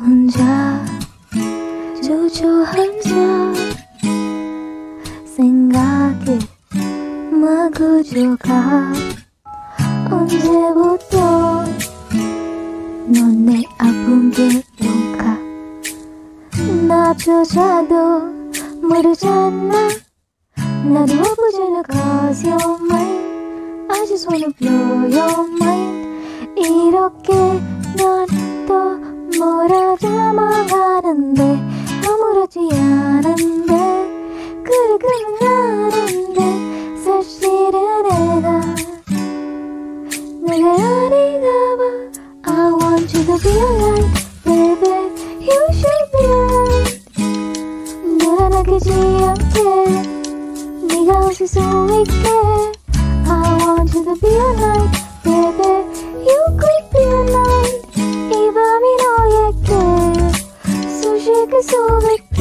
혼자 주저앉아 생각에 마구조가 언제부터 넌 내 아픈 길인가 나조차도 모르잖아 나도 아프잖아 cause you're mine I just wanna blow your mind 이렇게 난 또 몰아담아가는데 아무렇지 않은데 그래 그만하는데 사실은 내가 아닌가 봐 I want you to be alright baby you should be alright 불안하지 않게 네가 웃을 수 있게 I want you to be alright baby you could be alright 이 밤이 너에게 숨쉴 수 있게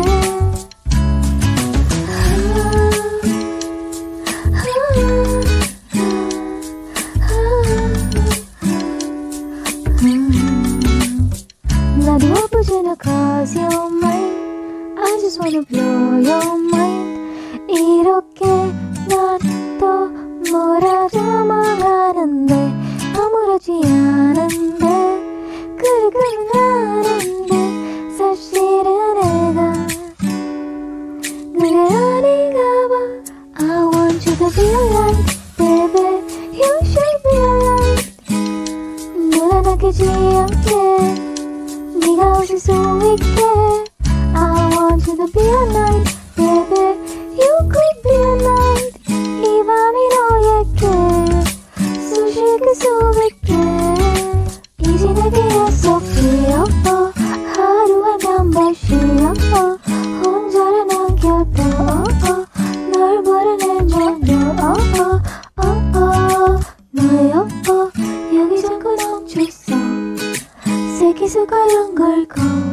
나도 아프잖아 cause you're mine I just wanna blow your mind 이렇게 난 또 몰아담아가는데 아무렇지 않은데 그래 그만하는데 사실은 내가 아닌가 봐 I want you to be alright baby you should be alright 불안하지 않게 네가 웃을 수 있게 I want you to be alright baby you could be alright 이 밤이 너에게 숨쉴 수 있게 이제 내게서 feel 하루에 몇 번씩 혼자를 남겨도 널 부르는 정도 너의 여기 자꾸 넘쳤어 새끼 숟가락 걸고